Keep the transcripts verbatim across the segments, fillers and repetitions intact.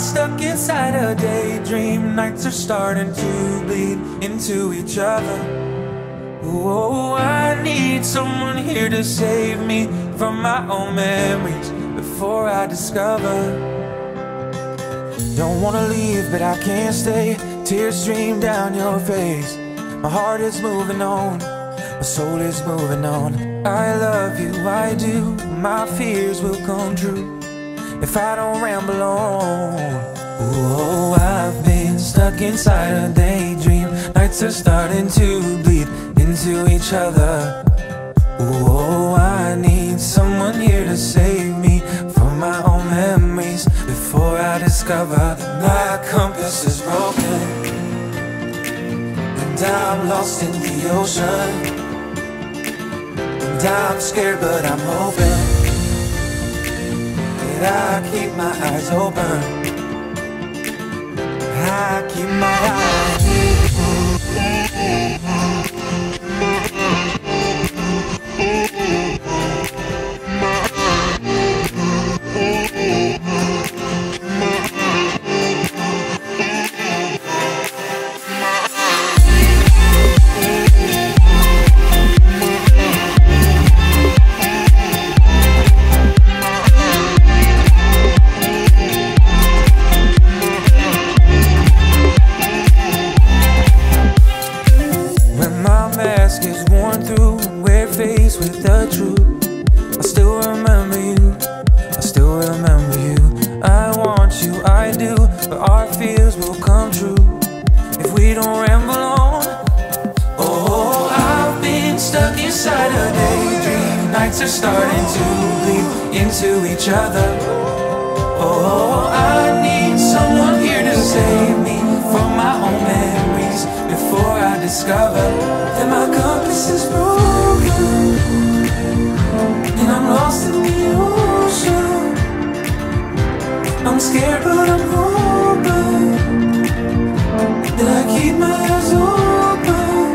stuck inside a daydream. Nights are starting to bleed into each other. Oh, I need someone here to save me from my own memories before I discover. Don't wanna leave, but I can't stay. Tears stream down your face. My heart is moving on, my soul is moving on. I love you, I do. My fears will come true if I don't ramble on. Oh, I've been stuck inside a daydream. Nights are starting to bleed into each other. Oh, I need someone here to save me from my own memories before I discover that my compass is broken and I'm lost in the ocean. And I'm scared, but I'm hoping that I keep my eyes open. I keep my eyes with the truth. I still remember you, I still remember you. I want you, I do, but our fears will come true if we don't ramble on. Oh, I've been stuck inside a daydream. Nights are starting to bleed into each other. Oh, I need someone here to save me from my own memories before I discover that my compass is broken and I'm lost in the ocean. I'm scared, but I'm hoping that I keep my eyes open.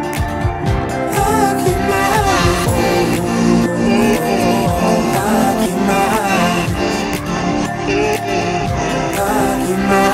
I keep my eyes open. I keep my eyes. I keep my